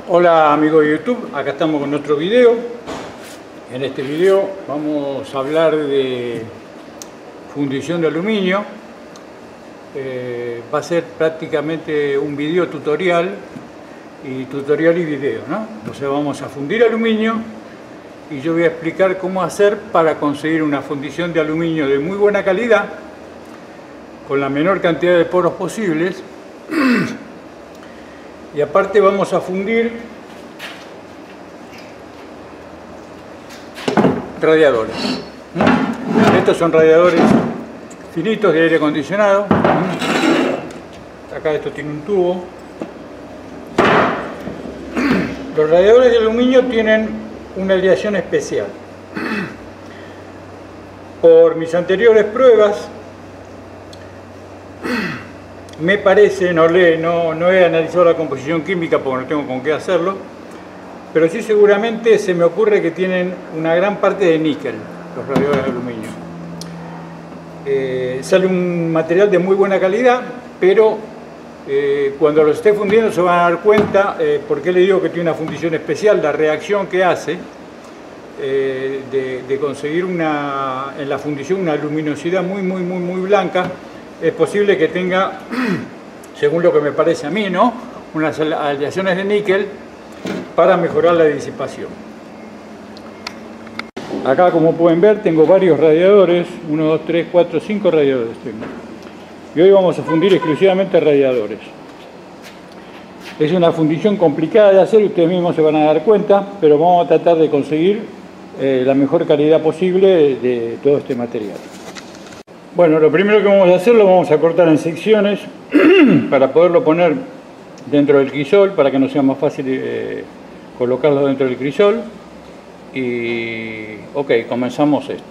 Hola amigos de YouTube, acá estamos con otro video. En este video vamos a hablar de fundición de aluminio. Va a ser prácticamente un video tutorial y video, ¿no? O sea, vamos a fundir aluminio y yo voy a explicar cómo hacer para conseguir una fundición de aluminio de muy buena calidad con la menor cantidad de poros posibles. Y aparte vamos a fundir radiadores. Estos son radiadores finitos de aire acondicionado. Acá esto tiene un tubo. Los radiadores de aluminio tienen una aleación especial. Por mis anteriores pruebas, me parece, no he analizado la composición química porque no tengo con qué hacerlo, pero sí seguramente se me ocurre que tienen una gran parte de níquel, los radiadores de aluminio. Sale un material de muy buena calidad, pero cuando lo esté fundiendo se van a dar cuenta, por qué le digo que tiene una fundición especial, la reacción que hace de conseguir en la fundición una luminosidad muy blanca. Es posible que tenga, según lo que me parece a mí, ¿no?, unas aleaciones de níquel para mejorar la disipación. Acá, como pueden ver, tengo varios radiadores, 1, 2, 3, 4, 5 radiadores tengo. Y hoy vamos a fundir exclusivamente radiadores. Es una fundición complicada de hacer, ustedes mismos se van a dar cuenta, pero vamos a tratar de conseguir la mejor calidad posible de todo este material. Bueno, lo primero que vamos a hacer, lo vamos a cortar en secciones para poderlo poner dentro del crisol, para que no sea más fácil colocarlo dentro del crisol. Y ok, comenzamos esto.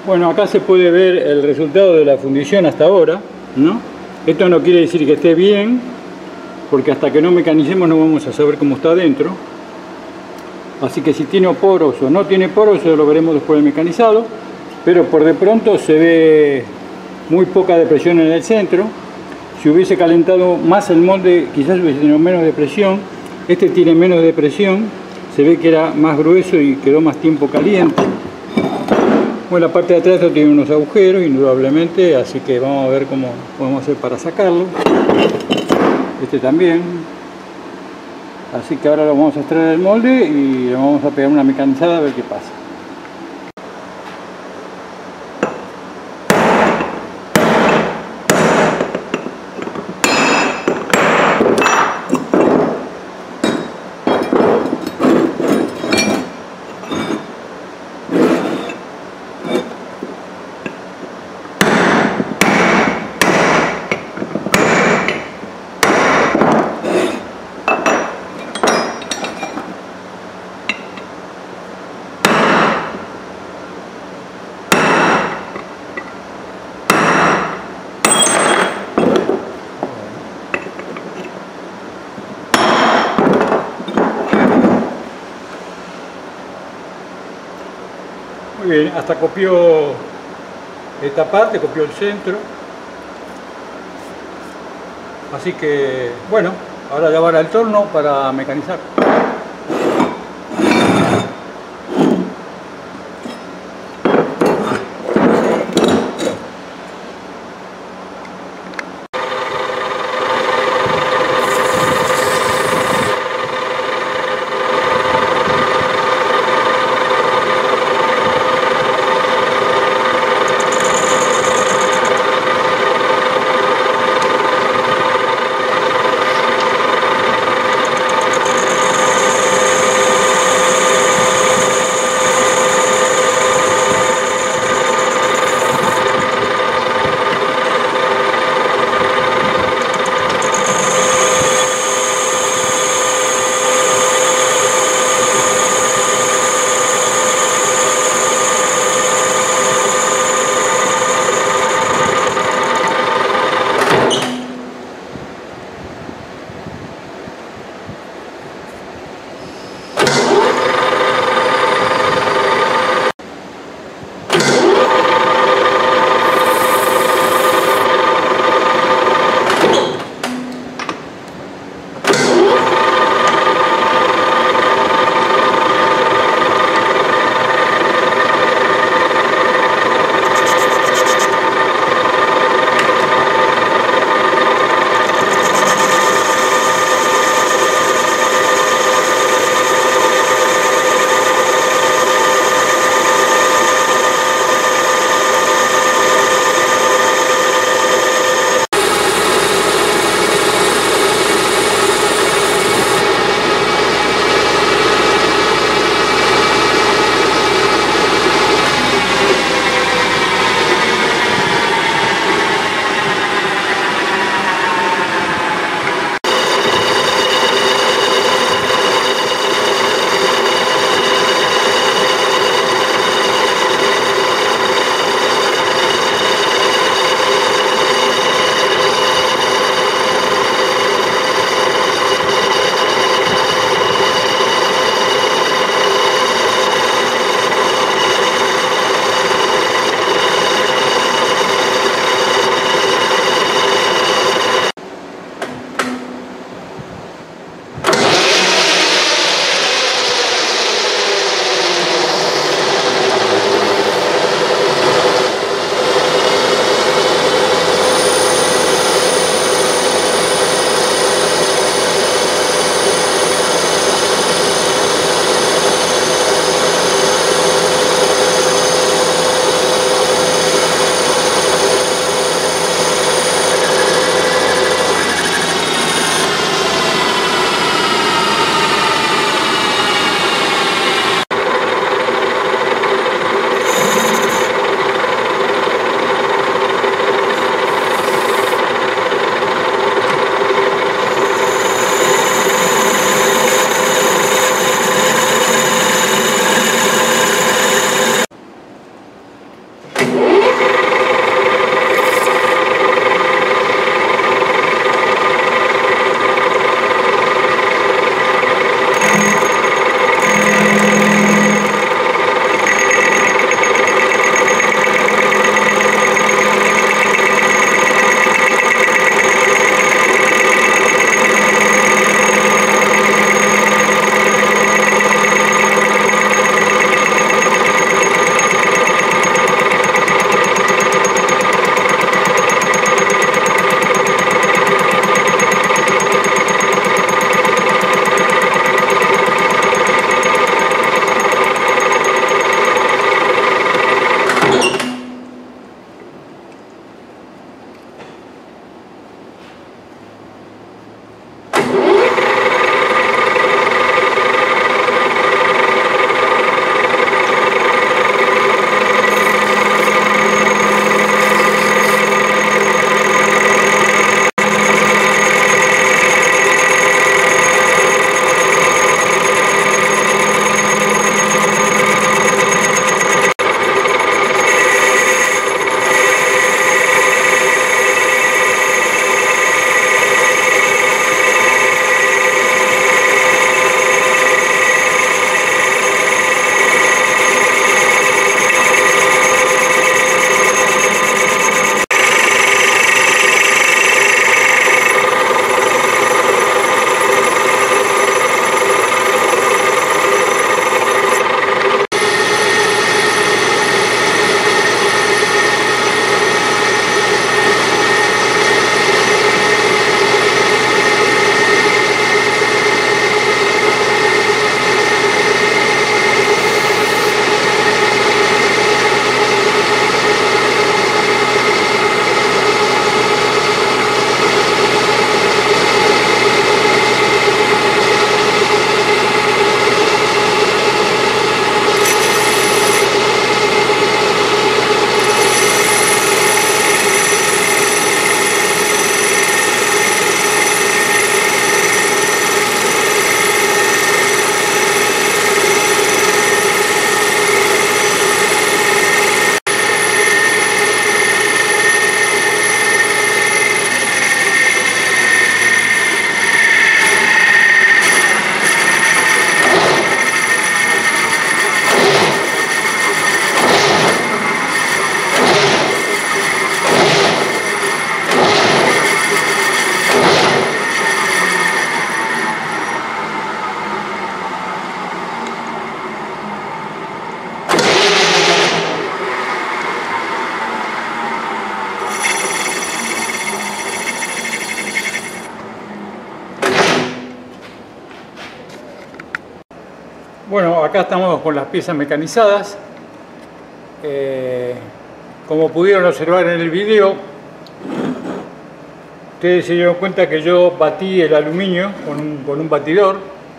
Bueno, acá se puede ver el resultado de la fundición hasta ahora, ¿no? Esto no quiere decir que esté bien, porque hasta que no mecanicemos no vamos a saber cómo está adentro. Así que si tiene poros o no tiene poros, eso lo veremos después del mecanizado. Pero por de pronto se ve muy poca depresión en el centro. Si hubiese calentado más el molde, quizás hubiese tenido menos depresión. Este tiene menos depresión, se ve que era más grueso y quedó más tiempo caliente. Bueno, la parte de atrás esto tiene unos agujeros, indudablemente, así que vamos a ver cómo podemos hacer para sacarlo. Este también. Así que ahora lo vamos a extraer del molde y le vamos a pegar una mecanizada a ver qué pasa. Muy bien, hasta copió esta parte, copió el centro. Así que, bueno, ahora ya va el torno para mecanizar. acá estamos con las piezas mecanizadas. Como pudieron observar en el video, ustedes se dieron cuenta que yo batí el aluminio con un batidor.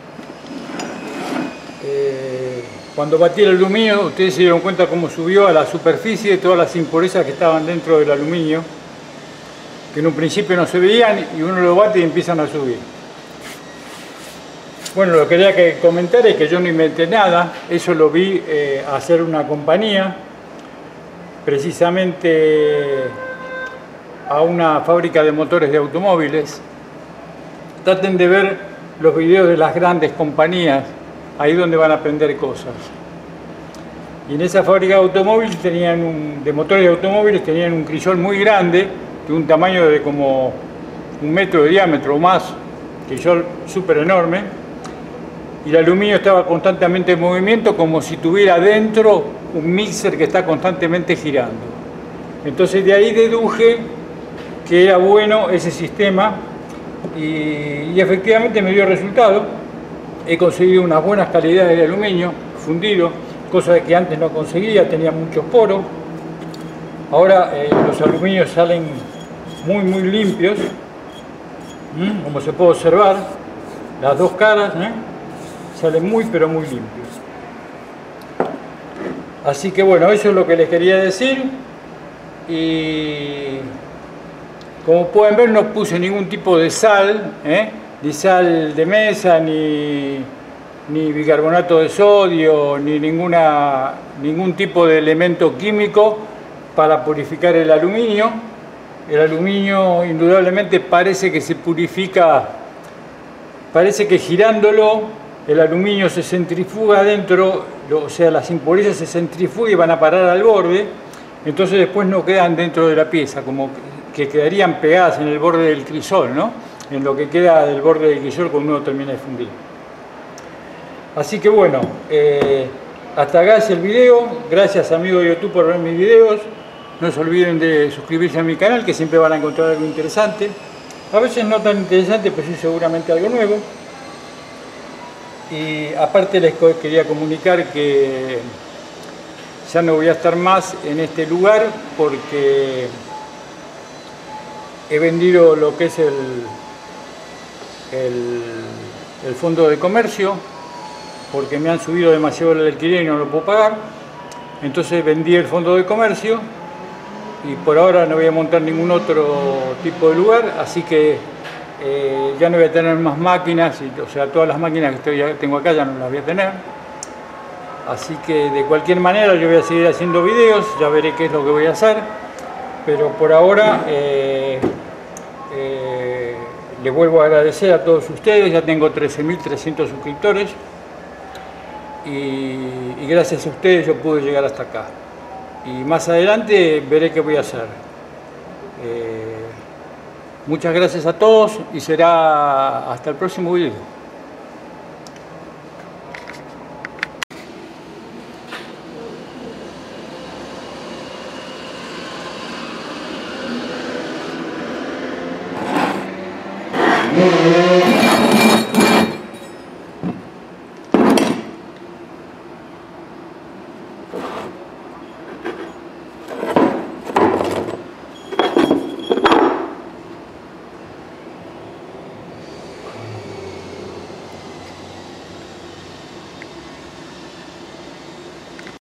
Cuando batí el aluminio, ustedes se dieron cuenta cómo subió a la superficie todas las impurezas que estaban dentro del aluminio, que en un principio no se veían y uno lo bate y empiezan a subir. Bueno, lo que quería comentar es que yo no inventé nada, eso lo vi hacer una compañía, precisamente a una fábrica de motores de automóviles. Traten de ver los videos de las grandes compañías, ahí donde van a aprender cosas. Y en esa fábrica de automóviles de motores de automóviles tenían un crisol muy grande, de un tamaño de como 1 metro de diámetro o más, crisol súper enorme, y el aluminio estaba constantemente en movimiento, como si tuviera dentro un mixer que está constantemente girando. Entonces de ahí deduje que era bueno ese sistema y efectivamente me dio resultado. He conseguido unas buenas calidades de aluminio fundido, cosa que antes no conseguía, tenía muchos poros. Ahora los aluminios salen muy limpios, como se puede observar, las dos caras salen pero muy limpios. Así que bueno, eso es lo que les quería decir. Y como pueden ver, no puse ningún tipo de sal, ni sal de mesa, ni bicarbonato de sodio, ni ningún tipo de elemento químico para purificar el aluminio. El aluminio indudablemente parece que se purifica, parece que girándolo el aluminio se centrifuga adentro, o sea, las impurezas se centrifugan y van a parar al borde, entonces después no quedan dentro de la pieza, como que quedarían pegadas en el borde del crisol, ¿no? En lo que queda del borde del crisol cuando uno termina de fundir. Así que bueno, hasta acá es el video. Gracias amigos de YouTube por ver mis videos. No se olviden de suscribirse a mi canal, que siempre van a encontrar algo interesante. A veces no tan interesante, pero sí seguramente algo nuevo. Y aparte les quería comunicar que ya no voy a estar más en este lugar porque he vendido lo que es el fondo de comercio, porque me han subido demasiado el alquiler y no lo puedo pagar. Entonces vendí el fondo de comercio y por ahora no voy a montar ningún otro tipo de lugar, así que ya no voy a tener más máquinas, o sea, todas las máquinas que tengo acá ya no las voy a tener. Así que de cualquier manera yo voy a seguir haciendo videos, ya veré qué es lo que voy a hacer, pero por ahora les vuelvo a agradecer a todos ustedes. Ya tengo 13.300 suscriptores y gracias a ustedes yo pude llegar hasta acá. Y más adelante veré qué voy a hacer. Muchas gracias a todos y será hasta el próximo video. Yeah.